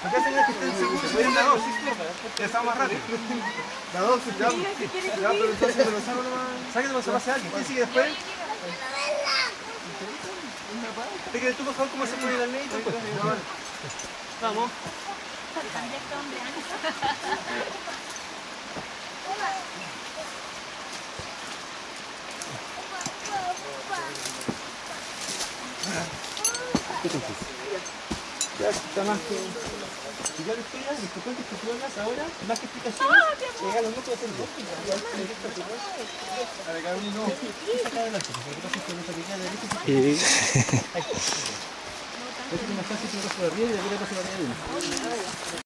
Lo que hacen es que estén seguros, se vayan la 2, ya está más rápido. La 2, ya, pero entonces me lo saco nomás. Sáquete cuando se pase a alguien. ¿Quién sigue después? Explíquele tú, por favor, cómo se pone el arnés y todo. Vamos. ¿Qué te dices? Ya está más que... Si yo le estoy lo importante es que tú hagas ahora, más que explicaciones, llegar a los núcleos del bosque. A ver, Carolina, no. Saca adelante, porque lo que pasa es que nuestra pequeña derecha se... Ahí está. Es más fácil que lo paso de arriba y de arriba paso de arriba.